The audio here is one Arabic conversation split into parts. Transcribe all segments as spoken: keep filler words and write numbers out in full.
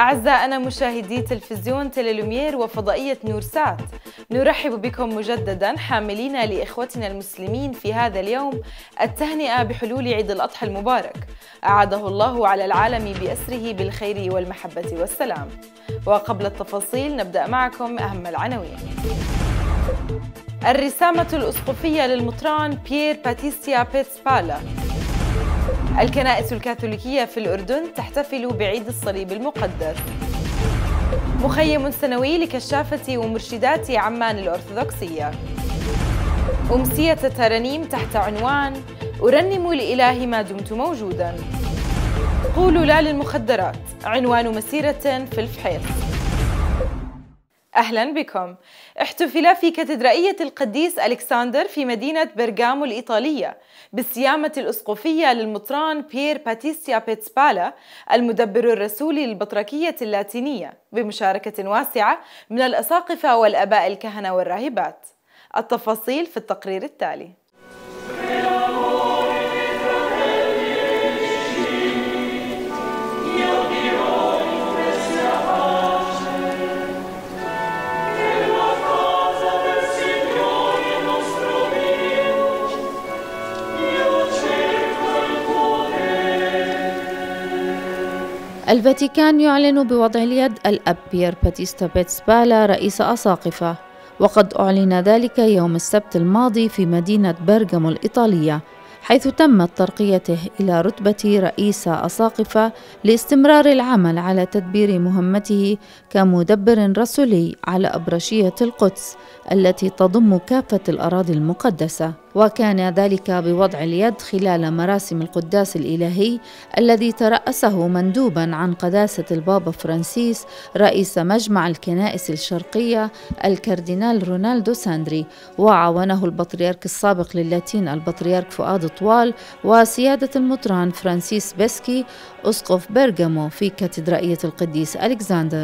أعزائنا مشاهدي تلفزيون تيليلومير وفضائية نورسات، نرحب بكم مجددا حاملين لإخوتنا المسلمين في هذا اليوم التهنئة بحلول عيد الأضحى المبارك، أعاده الله على العالم بأسره بالخير والمحبة والسلام. وقبل التفاصيل نبدأ معكم أهم العناوين. الرسامة الأسقفية للمطران بيير باتيستيا بيتسبالا. الكنائس الكاثوليكية في الأردن تحتفل بعيد الصليب المقدس. مخيم سنوي لكشافة ومرشدات عمان الأرثوذكسية. أمسية ترانيم تحت عنوان أرنم لإله ما دمت موجوداً. قولوا لا للمخدرات، عنوان مسيرة في الفحيص. أهلاً بكم. احتفل في كاتدرائية القديس ألكسندر في مدينة برغامو الإيطالية بالسيامة الأسقفية للمطران بيير باتيستيا بيتسبالا المدبر الرسولي للبطركية اللاتينية بمشاركة واسعة من الأساقفة والآباء الكهنة والراهبات. التفاصيل في التقرير التالي. الفاتيكان يعلن بوضع اليد الأب بيير باتيستا بيتسبالا رئيس أساقفة، وقد أعلن ذلك يوم السبت الماضي في مدينة برغامو الإيطالية، حيث تمت ترقيته إلى رتبة رئيس أساقفة لاستمرار العمل على تدبير مهمته كمدبر رسولي على أبرشية القدس التي تضم كافة الأراضي المقدسة. وكان ذلك بوضع اليد خلال مراسم القداس الإلهي الذي ترأسه مندوباً عن قداسة البابا فرانسيس رئيس مجمع الكنائس الشرقية الكاردينال رونالدو ساندري، وعاونه البطريرك السابق للاتين البطريرك فؤاد طوال وسيادة المطران فرانسيس بيسكي أسقف برغامو في كاتدرائية القديس ألكسندر.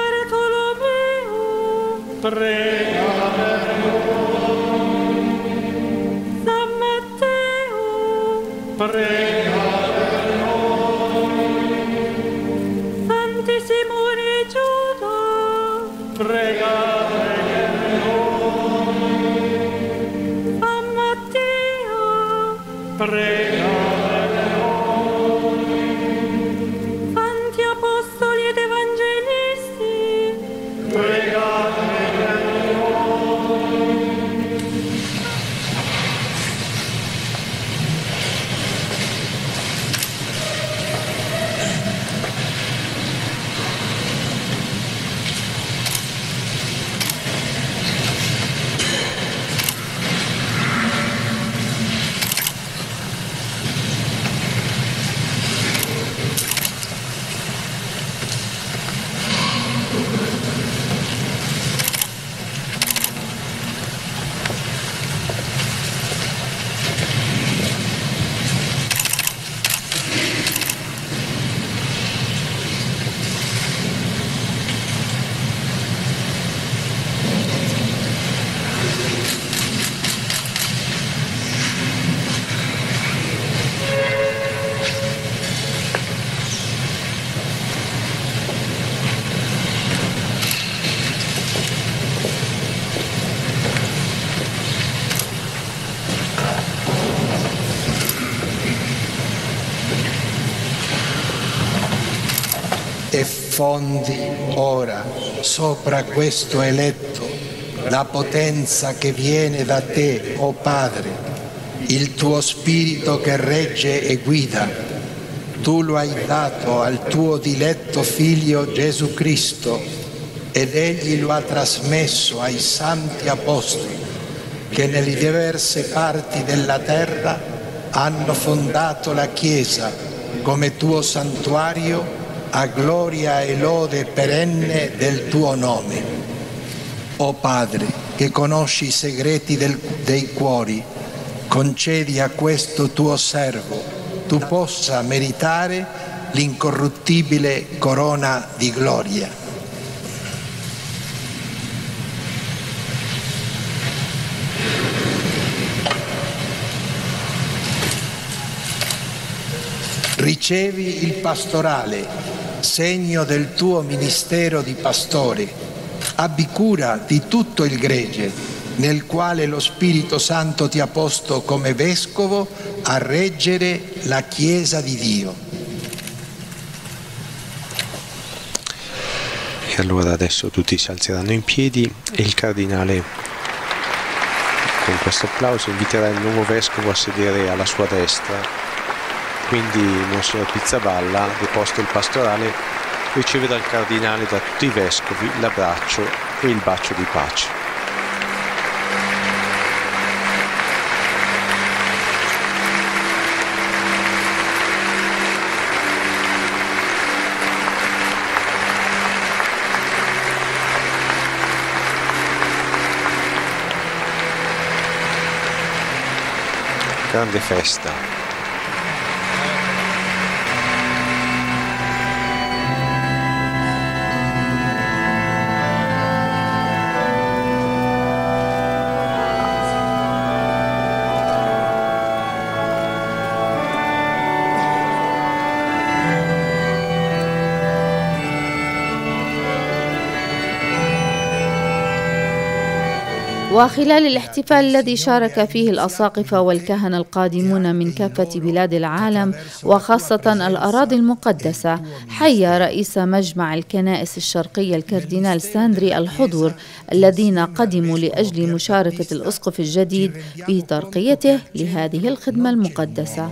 E fondi ora sopra questo eletto la potenza che viene da te, o Padre, il tuo spirito che regge e guida. Tu lo hai dato al tuo diletto Figlio Gesù Cristo ed Egli lo ha trasmesso ai santi apostoli che nelle diverse parti della terra hanno fondato la Chiesa come tuo santuario a gloria e lode perenne del tuo nome. O Padre, che conosci i segreti del, dei cuori, concedi a questo tuo servo tu possa meritare l'incorruttibile corona di gloria. Ricevi il pastorale segno del tuo ministero di pastore, abbi cura di tutto il gregge, nel quale lo Spirito Santo ti ha posto come vescovo a reggere la Chiesa di Dio. E allora adesso tutti si alzeranno in piedi e il cardinale, con questo applauso, inviterà il nuovo vescovo a sedere alla sua destra. Quindi Monsignor Pizzaballa, deposto il pastorale, riceve dal cardinale e da tutti i vescovi l'abbraccio e il bacio di pace. Grande festa. وخلال الاحتفال الذي شارك فيه الأساقفة والكهنة القادمون من كافة بلاد العالم وخاصة الأراضي المقدسة، حيا رئيس مجمع الكنائس الشرقية الكاردينال ساندري الحضور الذين قدموا لأجل مشاركة الأسقف الجديد في ترقيته لهذه الخدمة المقدسة.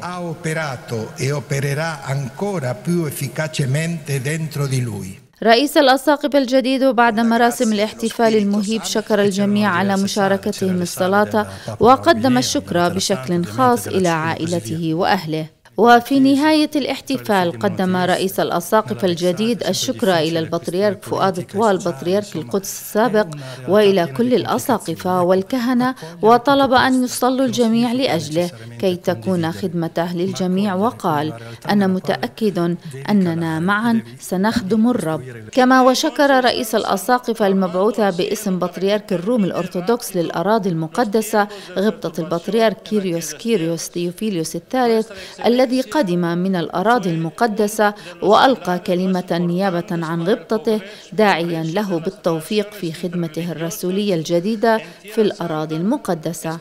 رئيس الأساقفة الجديد بعد مراسم الاحتفال المهيب شكر الجميع على مشاركتهم الصلاة وقدم الشكر بشكل خاص إلى عائلته وأهله. وفي نهاية الاحتفال قدم رئيس الأساقفة الجديد الشكر إلى البطريرك فؤاد طوال بطريرك القدس السابق وإلى كل الأساقفة والكهنة، وطلب أن يصلوا الجميع لأجله كي تكون خدمته للجميع، وقال: أنا متأكد أننا معا سنخدم الرب. كما وشكر رئيس الأساقفة المبعوثة باسم بطريرك الروم الأرثوذكس للأراضي المقدسة غبطة البطريرك كيريوس كيريوس ثيوفيليوس الثالث الذي قدم من الأراضي المقدسة وألقى كلمة نيابة عن غبطته داعيا له بالتوفيق في خدمته الرسولية الجديدة في الأراضي المقدسة.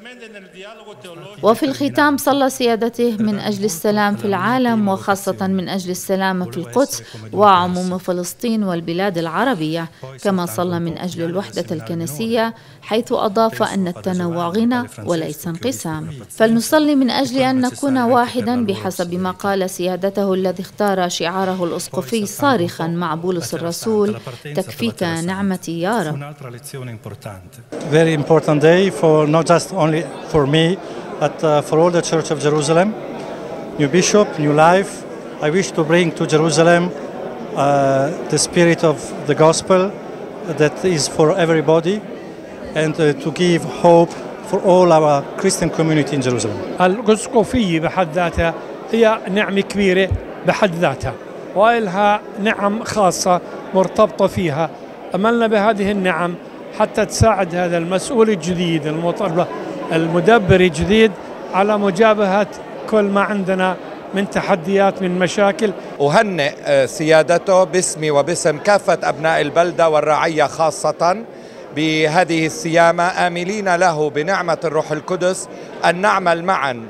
وفي الختام صلى سيادته من أجل السلام في العالم وخاصة من أجل السلام في القدس وعموم فلسطين والبلاد العربية، كما صلى من أجل الوحدة الكنسية حيث أضاف أن التنوع غنى وليس انقسام. فلنصلي من أجل أن نكون واحدا بحسب ما قال سيادته الذي اختار شعاره الأسقفي صارخا مع بولس الرسول: تكفيك نعمتي يا رب. Very important day for not just only for me but uh, for all the Church of Jerusalem. New bishop, new life. I wish to bring to Jerusalem uh, the spirit of the gospel that is for everybody and uh, to give hope for all our Christian community in Jerusalem. الأسقفية بحد ذاتها هي نعمة كبيرة بحد ذاتها وإلها نعم خاصة مرتبطة فيها. أملنا بهذه النعم حتى تساعد هذا المسؤول الجديد المطلب المدبر الجديد على مجابهة كل ما عندنا من تحديات من مشاكل. أهنئ سيادته باسمي وباسم كافة أبناء البلدة والرعية خاصة بهذه السيامة، آملين له بنعمة الروح القدس أن نعمل معا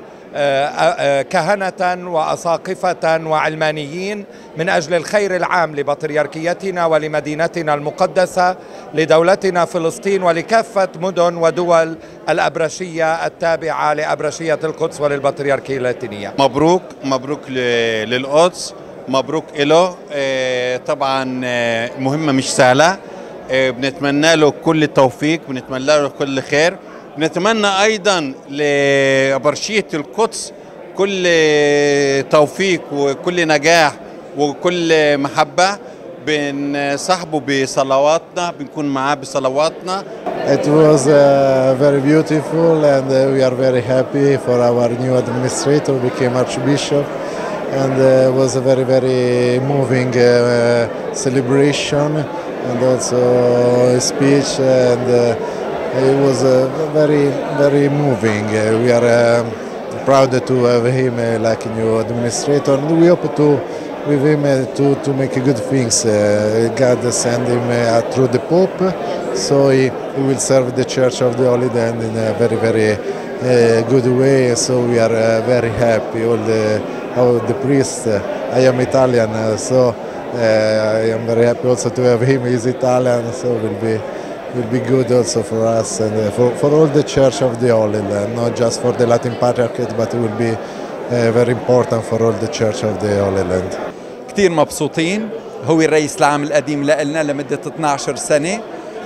كهنة وأساقفة وعلمانيين من أجل الخير العام لبطريركيتنا ولمدينتنا المقدسة، لدولتنا فلسطين ولكافة مدن ودول الأبرشية التابعة لأبرشية القدس وللبطريركية اللاتينية. مبروك مبروك للقدس، مبروك له. طبعا مهمة مش سهلة، بنتمنى له كل التوفيق، بنتمنى له كل خير، بنتمنى أيضا لأبرشية القدس كل توفيق وكل نجاح وكل محبة. بنصاحبه بصلواتنا، بنكون معاه بصلواتنا. It was uh, very beautiful and uh, we are very happy for our new administrator became Archbishop, and uh, it was a very very moving uh, celebration and also a speech, and uh, it was uh, very very moving. Uh, we are uh, proud to have him uh, like new administrator, and we hope to with him uh, to, to make good things. Uh, God sent him uh, through the Pope, so he, he will serve the Church of the Holy Land in a very, very uh, good way. So we are uh, very happy. All the, all the priests, uh, I am Italian, uh, so uh, I am very happy also to have him. He's Italian, so will be will be good also for us and uh, for, for all the Church of the Holy Land, not just for the Latin Patriarchate, but it will be uh, very important for all the Church of the Holy Land. كتير مبسوطين. هو الرئيس العام القديم لنا لمدة اثنتي عشرة سنة،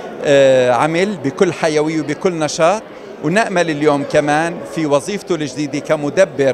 عمل بكل حيوية وبكل نشاط، ونأمل اليوم كمان في وظيفته الجديدة كمدبر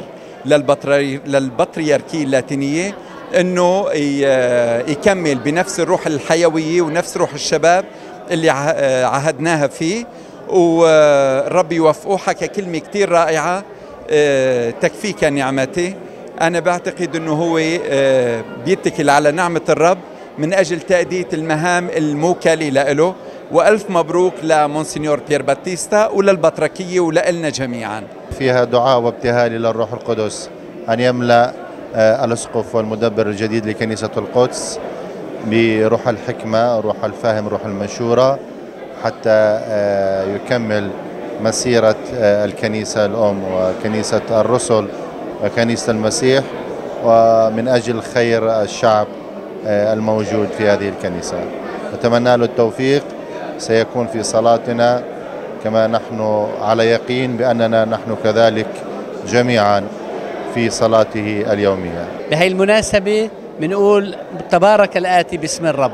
للبطريركية اللاتينية انه يكمل بنفس الروح الحيوية ونفس روح الشباب اللي عهدناها فيه، والرب يوفقه. حكى كلمة كتير رائعة، تكفيك نعمتي. أنا بعتقد أنه هو بيتكل على نعمة الرب من أجل تأدية المهام الموكلة له. وألف مبروك لمونسينيور بيير باتيستا وللبطركية ولنا جميعا. فيها دعاء وابتهال إلى الروح القدس أن يملأ الأسقف والمدبر الجديد لكنيسة القدس بروح الحكمة، روح الفهم، روح المشورة، حتى يكمل مسيرة الكنيسة الأم وكنيسة الرسل وكنيسة المسيح، ومن أجل خير الشعب الموجود في هذه الكنيسة. نتمنى له التوفيق. سيكون في صلاتنا كما نحن على يقين بأننا نحن كذلك جميعا في صلاته اليومية. بهي المناسبة بنقول تبارك الآتي باسم الرب.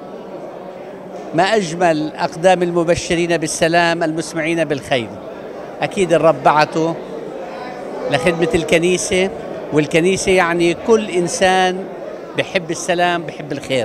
ما أجمل أقدام المبشرين بالسلام المسمعين بالخير. أكيد الرب بعته لخدمة الكنيسة، والكنيسة يعني كل إنسان بحب السلام بحب الخير.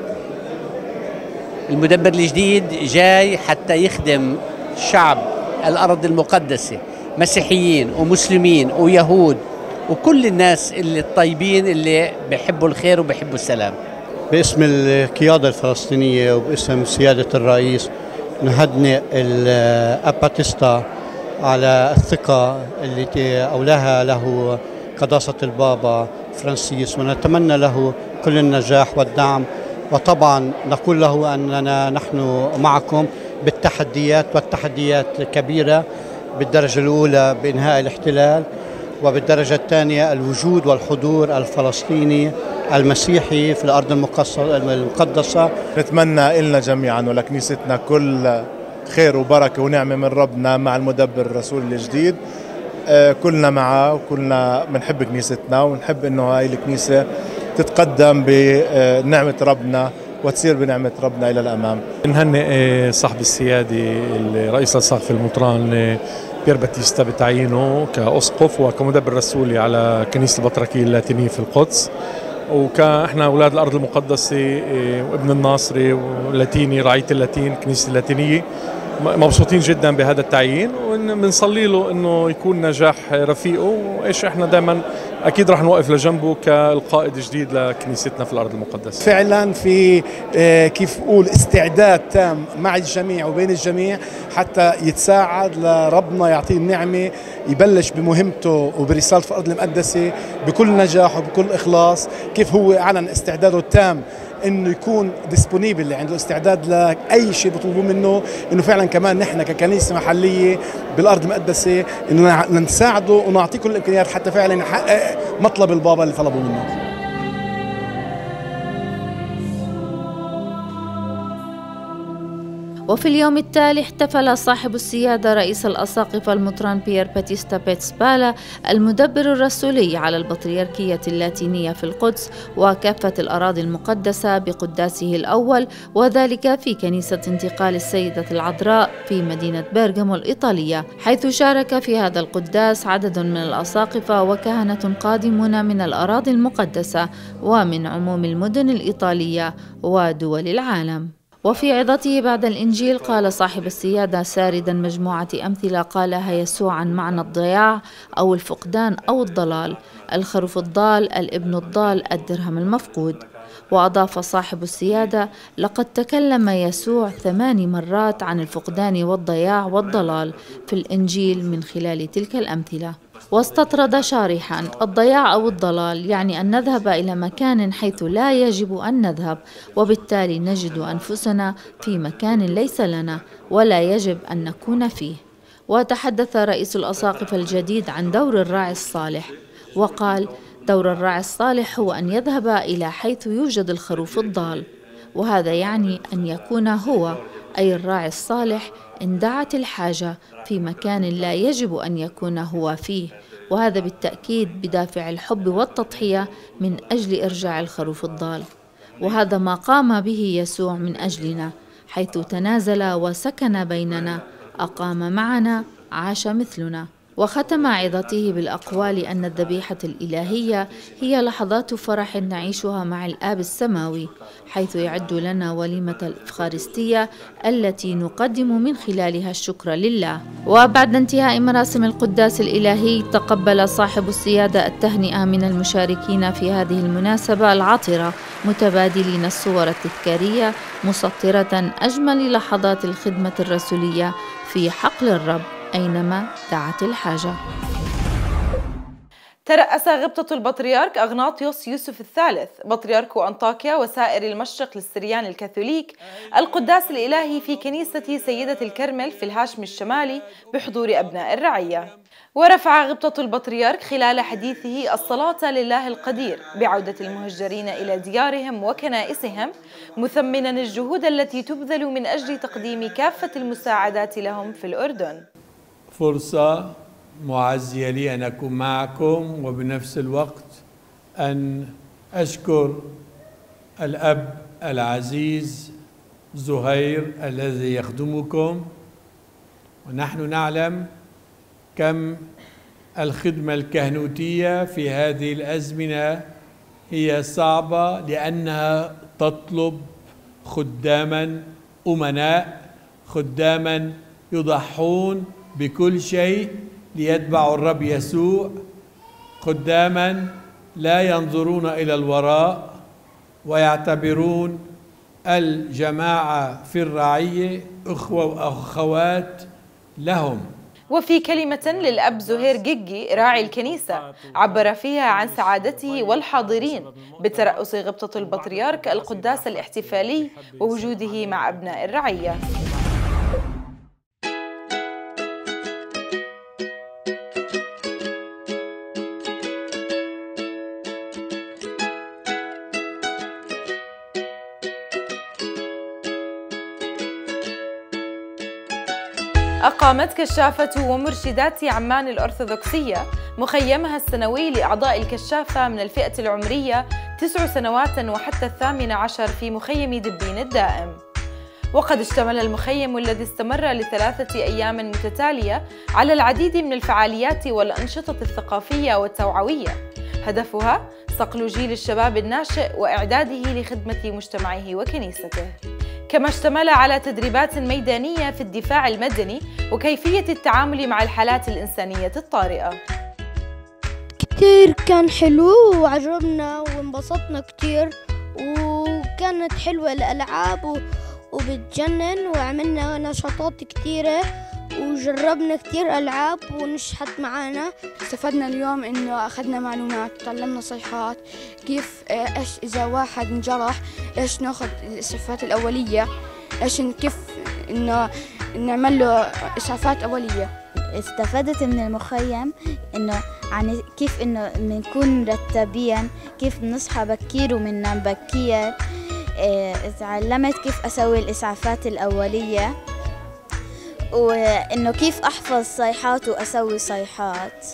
المدبر الجديد جاي حتى يخدم شعب الأرض المقدسة، مسيحيين ومسلمين ويهود وكل الناس اللي الطيبين اللي بحبوا الخير وبحبوا السلام. باسم القيادة الفلسطينية وباسم سيادة الرئيس نهنئ الأب باتيستا على الثقة التي أولاها له قداسة البابا فرانسيس، ونتمنى له كل النجاح والدعم، وطبعا نقول له أننا نحن معكم بالتحديات، والتحديات كبيرة. بالدرجة الأولى بإنهاء الاحتلال، وبالدرجة الثانية الوجود والحضور الفلسطيني المسيحي في الأرض المقدسة. نتمنى إلنا جميعا ولكنيستنا كل خير وبركة ونعمة من ربنا مع المدبر الرسول الجديد. كلنا معه وكلنا بنحب كنيستنا ونحب إنه هاي الكنيسة تتقدم بنعمة ربنا وتصير بنعمة ربنا إلى الأمام. نهنئ صاحب السيادة الرئيس الأساقفة المطران بيير باتيستا بتعيينه كأسقف وكمدبر رسولي على كنيسة البطركية اللاتينية في القدس، وكاحنا أولاد الأرض المقدسة وابن الناصري واللاتيني رعية اللاتين كنيسة اللاتينية مبسوطين جدا بهذا التعيين، وبنصلي له انه يكون نجاح رفيقه، وايش احنا دائما اكيد رح نوقف لجنبه كالقائد الجديد لكنيستنا في الارض المقدسه. فعلا في كيف اقول استعداد تام مع الجميع وبين الجميع حتى يتساعد لربنا يعطيه النعمه يبلش بمهمته وبرسالته في الارض المقدسه بكل نجاح وبكل اخلاص. كيف هو اعلن استعداده التام انه يكون ديسبونيبل، عنده استعداد لاي شيء بيطلبوه منه، انه فعلا كمان نحن ككنيسه محليه بالارض المقدسه انه نساعده ونعطيه كل الامكانيات حتى فعلا يحقق مطلب البابا اللي طلبوا منه. وفي اليوم التالي احتفل صاحب السيادة رئيس الأساقفة المطران بيير باتيستا بيتسبالا المدبر الرسولي على البطريركية اللاتينية في القدس وكافة الأراضي المقدسة بقداسه الأول، وذلك في كنيسة انتقال السيدة العذراء في مدينة بيرغامو الإيطالية، حيث شارك في هذا القداس عدد من الأساقفة وكهنة قادمون من الأراضي المقدسة ومن عموم المدن الإيطالية ودول العالم. وفي عظته بعد الإنجيل قال صاحب السيادة ساردا مجموعة أمثلة قالها يسوع عن معنى الضياع أو الفقدان أو الضلال: الخروف الضال، الابن الضال، الدرهم المفقود. وأضاف صاحب السيادة: لقد تكلم يسوع ثماني مرات عن الفقدان والضياع والضلال في الإنجيل من خلال تلك الأمثلة. واستطرد شارحا: الضياع أو الضلال يعني أن نذهب إلى مكان حيث لا يجب أن نذهب، وبالتالي نجد أنفسنا في مكان ليس لنا ولا يجب أن نكون فيه. وتحدث رئيس الأساقفة الجديد عن دور الراعي الصالح وقال: دور الراعي الصالح هو أن يذهب إلى حيث يوجد الخروف الضال، وهذا يعني أن يكون هو أي الراعي الصالح إن دعت الحاجة في مكان لا يجب أن يكون هو فيه، وهذا بالتأكيد بدافع الحب والتضحية من أجل إرجاع الخروف الضال. وهذا ما قام به يسوع من أجلنا، حيث تنازل وسكن بيننا، أقام معنا، عاش مثلنا. وختم عظته بالأقوال أن الذبيحة الإلهية هي لحظات فرح نعيشها مع الآب السماوي، حيث يعد لنا وليمة الإفخارستية التي نقدم من خلالها الشكر لله. وبعد انتهاء مراسم القداس الإلهي، تقبل صاحب السيادة التهنئة من المشاركين في هذه المناسبة العطرة، متبادلين الصور التذكارية مسطرة أجمل لحظات الخدمة الرسولية في حقل الرب أينما دعت الحاجة. ترأس غبطة البطريرك أغناطيوس يوسف الثالث بطريرك أنطاكيا وسائر المشرق للسريان الكاثوليك القداس الإلهي في كنيسة سيدة الكرمل في الهاشم الشمالي بحضور أبناء الرعية. ورفع غبطة البطريرك خلال حديثه الصلاة لله القدير بعودة المهجرين إلى ديارهم وكنائسهم، مثمنا الجهود التي تبذل من أجل تقديم كافة المساعدات لهم في الأردن. فرصة معزية لي أن أكون معكم، وبنفس الوقت أن أشكر الأب العزيز زهير الذي يخدمكم. ونحن نعلم كم الخدمة الكهنوتية في هذه الأزمنة هي صعبة، لأنها تطلب خداما أمناء، خداما يضحون بكل شيء ليتبعوا الرب يسوع، خداما لا ينظرون إلى الوراء ويعتبرون الجماعة في الرعية أخوة وأخوات لهم. وفي كلمة للأب زهير جيجي راعي الكنيسة، عبر فيها عن سعادته والحاضرين بترأس غبطة البطريرك القداس الاحتفالي ووجوده مع أبناء الرعية. أقامت كشافة ومرشدات عمان الأرثوذكسية مخيمها السنوي لأعضاء الكشافة من الفئة العمرية تسع سنوات وحتى الثامنة عشر في مخيم دبين الدائم. وقد اشتمل المخيم الذي استمر لثلاثة أيام متتالية على العديد من الفعاليات والأنشطة الثقافية والتوعوية، هدفها صقل جيل الشباب الناشئ وإعداده لخدمة مجتمعه وكنيسته. كما اشتمل على تدريبات ميدانية في الدفاع المدني وكيفية التعامل مع الحالات الإنسانية الطارئة. كتير كان حلو وعجبنا وانبسطنا كتير، وكانت حلوة الألعاب وبتجنن، وعملنا نشاطات كتيرة وجربنا كتير ألعاب ونشحت معانا. استفدنا اليوم إنه أخذنا معلومات، تعلمنا صيحات، كيف إيش إذا واحد انجرح إيش ناخذ الإسعافات الأولية، إيش كيف إنه نعمل له إسعافات أولية. استفدت من المخيم إنه عن كيف إنه بنكون مرتبين، كيف بنصحى بكير وبننام بكير. تعلمت كيف أسوي الإسعافات الأولية، وإنه كيف أحفظ صيحات وأسوي صيحات.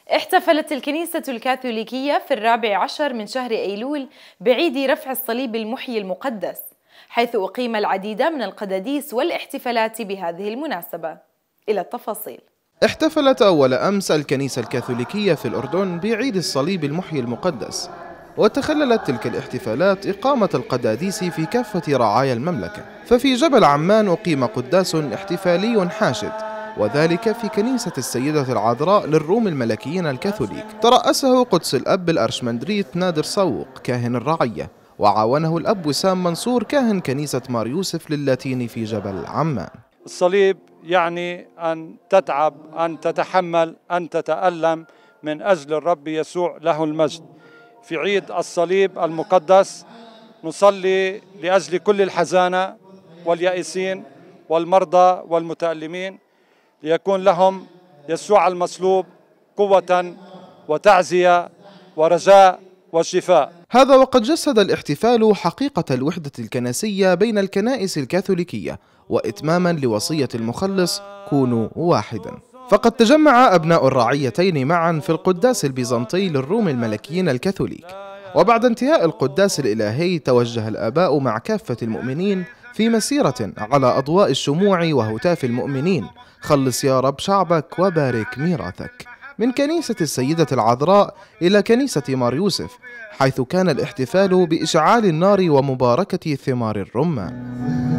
احتفلت الكنيسة الكاثوليكية في الرابع عشر من شهر أيلول بعيد رفع الصليب المحيي المقدس، حيث أقيم العديد من القداديس والاحتفالات بهذه المناسبة. إلى التفاصيل. احتفلت أول أمس الكنيسة الكاثوليكية في الأردن بعيد الصليب المحيي المقدس، وتخللت تلك الاحتفالات إقامة القداديس في كافة رعايا المملكة. ففي جبل عمان أقيم قداس احتفالي حاشد، وذلك في كنيسة السيدة العذراء للروم الملكيين الكاثوليك. ترأسه قدس الأب الأرشمندريت نادر صوق كاهن الرعية، وعاونه الأب وسام منصور كاهن كنيسة مار يوسف للاتين في جبل عمان. الصليب يعني أن تتعب، أن تتحمل، أن تتألم من أجل الرب يسوع له المجد. في عيد الصليب المقدس نصلي لأجل كل الحزانة واليائسين والمرضى والمتألمين، ليكون لهم يسوع المصلوب قوة وتعزية ورجاء وشفاء. هذا وقد جسد الاحتفال حقيقة الوحدة الكنسية بين الكنائس الكاثوليكية، وإتماما لوصية المخلص كونوا واحدا. فقد تجمع أبناء الرعيتين معا في القداس البيزنطي للروم الملكيين الكاثوليك، وبعد انتهاء القداس الإلهي توجه الآباء مع كافة المؤمنين في مسيرة على أضواء الشموع وهتاف المؤمنين: خلص يا رب شعبك وبارك ميراثك، من كنيسة السيدة العذراء إلى كنيسة مار يوسف، حيث كان الاحتفال بإشعال النار ومباركة ثمار الرمان.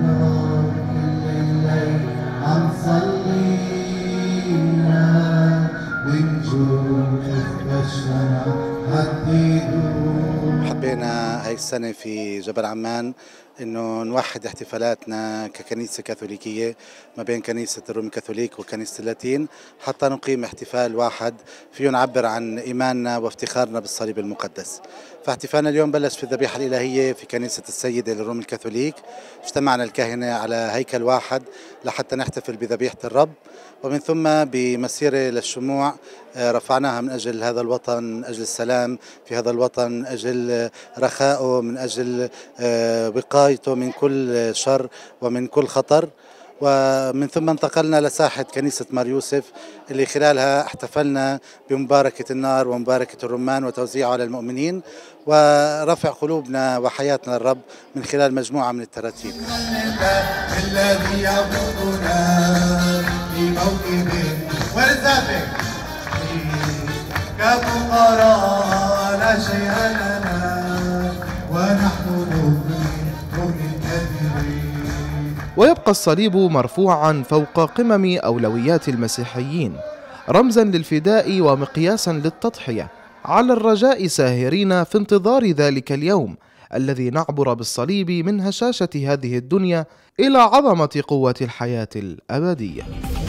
حبينا هاي السنة في جبل عمان انه نوحد احتفالاتنا ككنيسة كاثوليكية ما بين كنيسة الروم الكاثوليك وكنيسة اللاتين، حتى نقيم احتفال واحد فيه نعبر عن إيماننا وافتخارنا بالصليب المقدس. فاحتفالنا اليوم بلش في الذبيحة الإلهية في كنيسة السيدة للروم الكاثوليك. اجتمعنا الكاهنة على هيكل واحد لحتى نحتفل بذبيحة الرب، ومن ثم بمسيرة للشموع رفعناها من أجل هذا الوطن، من أجل السلام في هذا الوطن، من أجل رخائه، من أجل وقايته من كل شر ومن كل خطر. ومن ثم انتقلنا لساحة كنيسة مار يوسف اللي خلالها احتفلنا بمباركة النار ومباركة الرمان وتوزيعه على المؤمنين، ورفع قلوبنا وحياتنا للرب من خلال مجموعة من التراتيب. الذي يعبدنا في موكب ورزافك كفقراء لا شيء لنا ونحن نؤمن ويبقى الصليب مرفوعا فوق قمم أولويات المسيحيين، رمزا للفداء ومقياسا للتضحية، على الرجاء ساهرين في انتظار ذلك اليوم الذي نعبر بالصليب من هشاشة هذه الدنيا إلى عظمة قوة الحياة الأبدية.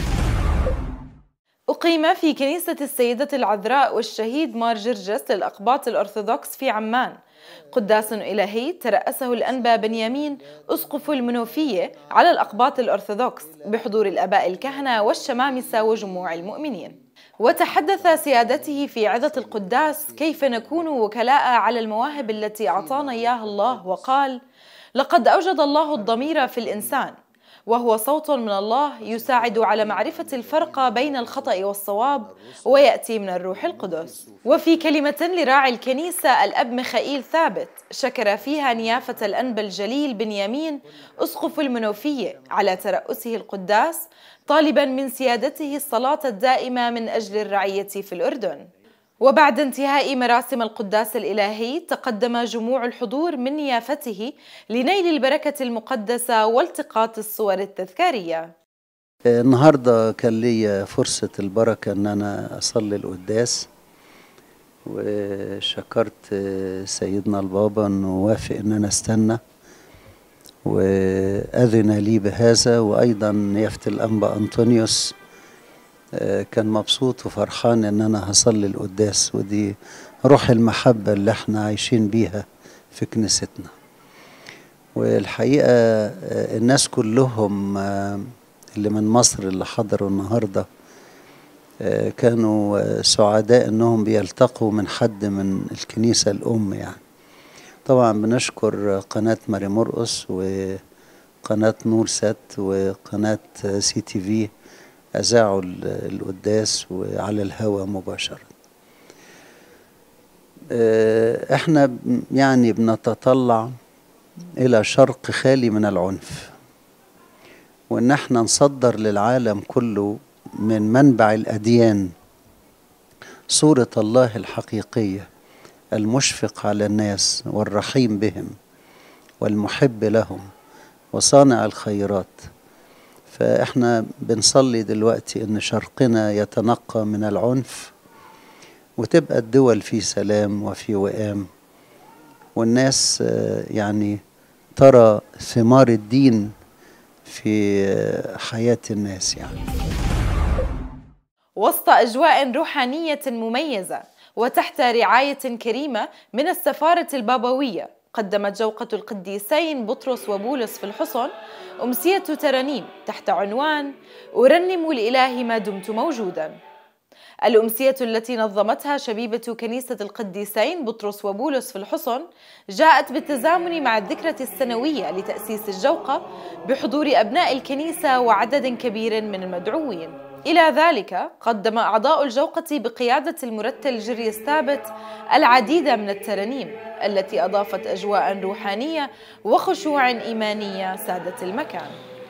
أقيم في كنيسة السيدة العذراء والشهيد مار جرجس للأقباط الأرثوذكس في عمان قداس إلهي ترأسه الأنبا بنيامين أسقف المنوفية على الأقباط الأرثوذكس بحضور الآباء الكهنة والشمامسة وجموع المؤمنين. وتحدث سيادته في عظة القداس كيف نكون وكلاء على المواهب التي أعطانا إياها الله، وقال: لقد أوجد الله الضمير في الإنسان، وهو صوت من الله يساعد على معرفة الفرق بين الخطأ والصواب، ويأتي من الروح القدس. وفي كلمة لراعي الكنيسة الأب ميخائيل ثابت شكر فيها نيافة الأنبا الجليل بنيامين أسقف المنوفية على ترأسه القداس، طالبا من سيادته الصلاة الدائمة من أجل الرعية في الأردن. وبعد انتهاء مراسم القداس الإلهي تقدم جموع الحضور من نيافته لنيل البركة المقدسة والتقاط الصور التذكارية. النهاردة كان لي فرصة البركة أن أنا أصلي القداس، وشكرت سيدنا البابا أنه وافق أن أنا استنى وأذن لي بهذا، وأيضا نيافة الأنبا أنطونيوس كان مبسوط وفرحان ان انا هصلي القداس، ودي روح المحبة اللي احنا عايشين بيها في كنيستنا. والحقيقة الناس كلهم اللي من مصر اللي حضروا النهاردة كانوا سعداء انهم بيلتقوا من حد من الكنيسة الام. يعني طبعا بنشكر قناة ماري مرقس وقناة نور سات وقناة سي تي في أذاعوا القداس وعلى الهواء مباشرة. احنا يعني بنتطلع إلى شرق خالي من العنف، وإن احنا نصدر للعالم كله من منبع الأديان صورة الله الحقيقية المشفق على الناس والرحيم بهم والمحب لهم وصانع الخيرات. فإحنا بنصلي دلوقتي إن شرقنا يتنقى من العنف، وتبقى الدول في سلام وفي وئام، والناس يعني ترى ثمار الدين في حياة الناس. يعني وسط أجواء روحانية مميزة وتحت رعاية كريمة من السفارة البابوية، قدمت جوقة القديسين بطرس وبولس في الحصن أمسية ترانيم تحت عنوان أرنم الإله ما دمت موجودا. الأمسية التي نظمتها شبيبة كنيسة القديسين بطرس وبولس في الحصن جاءت بالتزامن مع الذكرى السنوية لتأسيس الجوقة بحضور أبناء الكنيسة وعدد كبير من المدعوين. إلى ذلك قدم أعضاء الجوقة بقيادة المرتل جريس ثابت العديد من الترانيم التي أضافت أجواء روحانية وخشوع إيمانية سادت المكان.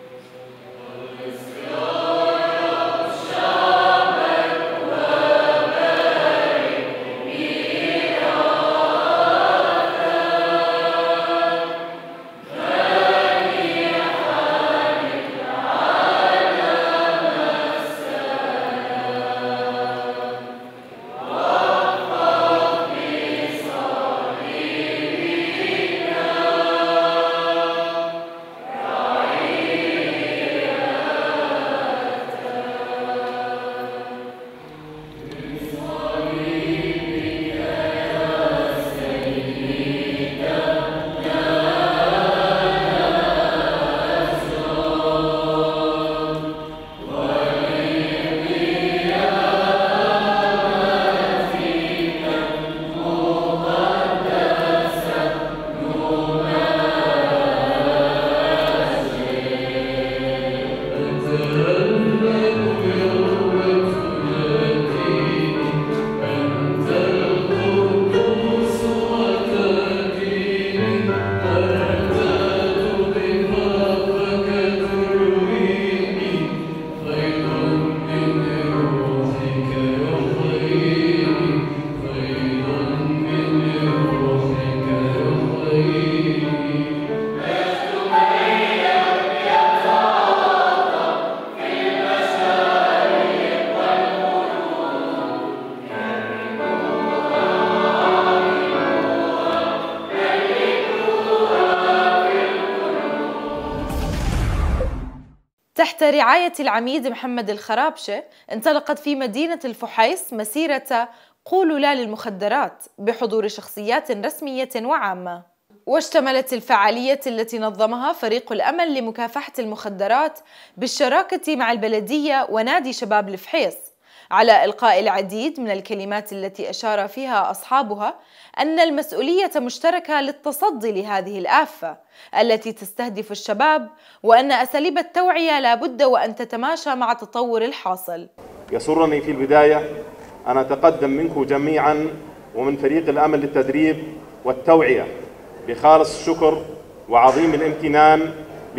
تحت رعاية العميد محمد الخرابشة انطلقت في مدينة الفحيص مسيرة قولوا لا للمخدرات بحضور شخصيات رسمية وعامة. واشتملت الفعالية التي نظمها فريق الأمل لمكافحة المخدرات بالشراكة مع البلدية ونادي شباب الفحيص على إلقاء العديد من الكلمات التي أشار فيها أصحابها أن المسؤولية مشتركة للتصدي لهذه الآفة التي تستهدف الشباب، وأن أساليب التوعية لا بد وأن تتماشى مع التطور الحاصل. يسرني في البداية أن أتقدم منكم جميعا ومن فريق الأمل للتدريب والتوعية بخالص الشكر وعظيم الامتنان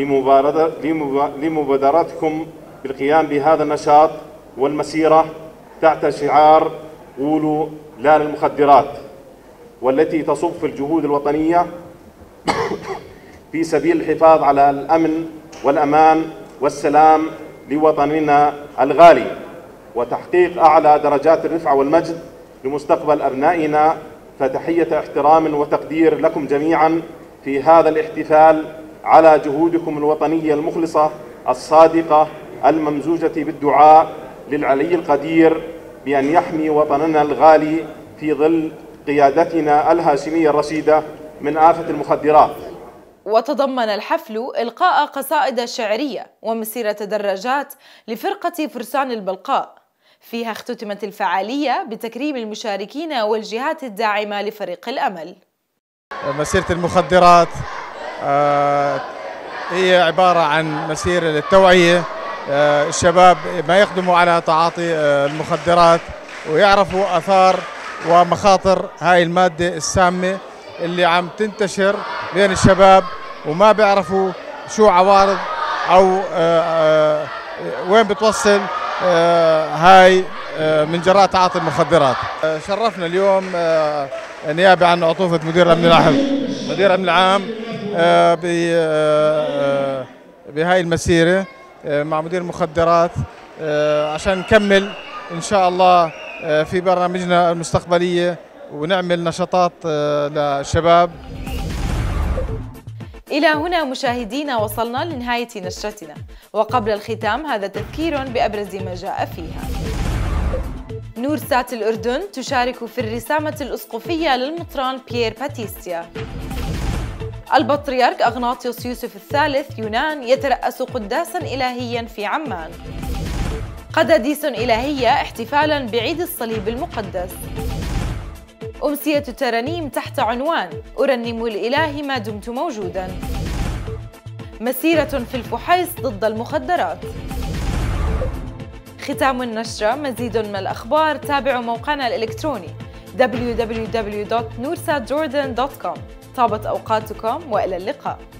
لمبادرتكم بالقيام بهذا النشاط والمسيرة تحت شعار قولوا لا للمخدرات، والتي تصب في الجهود الوطنية في سبيل الحفاظ على الأمن والأمان والسلام لوطننا الغالي، وتحقيق أعلى درجات الرفعة والمجد لمستقبل أبنائنا. فتحية احترام وتقدير لكم جميعا في هذا الاحتفال على جهودكم الوطنية المخلصة الصادقة الممزوجة بالدعاء للعلي القدير بأن يحمي وطننا الغالي في ظل قيادتنا الهاشمية الرشيدة من آفة المخدرات. وتضمن الحفل إلقاء قصائد شعرية ومسيرة دراجات لفرقة فرسان البلقاء. فيها اختتمت الفعالية بتكريم المشاركين والجهات الداعمة لفريق الأمل. مسيرة المخدرات هي عبارة عن مسيرة للتوعية، الشباب ما يقدموا على تعاطي المخدرات ويعرفوا آثار ومخاطر هاي المادة السامة اللي عم تنتشر بين الشباب وما بيعرفوا شو عوارض أو وين بتوصل هاي من جراء تعاطي المخدرات. شرفنا اليوم نيابة عن عطوفة مدير الأمن العام مدير الأمن العام بهاي المسيرة مع مدير المخدرات عشان نكمل إن شاء الله في برامجنا المستقبلية ونعمل نشاطات للشباب. إلى هنا مشاهدينا وصلنا لنهاية نشرتنا، وقبل الختام هذا تذكير بأبرز ما جاء فيها. نورسات الأردن تشارك في الرسامة الأسقفية للمطران بيير باتيستيا. البطريرك أغناطيوس يوسف الثالث يونان يترأس قداسا إلهيا في عمان. قداديس إلهية احتفالا بعيد الصليب المقدس. أمسية ترانيم تحت عنوان أرنم الإله ما دمت موجودا. مسيرة في الفحيص ضد المخدرات. ختام النشرة. مزيد من الأخبار تابعوا موقعنا الإلكتروني دبليو دبليو دبليو دوت نورسات جوردن دوت كوم. طابت أوقاتكم وإلى اللقاء.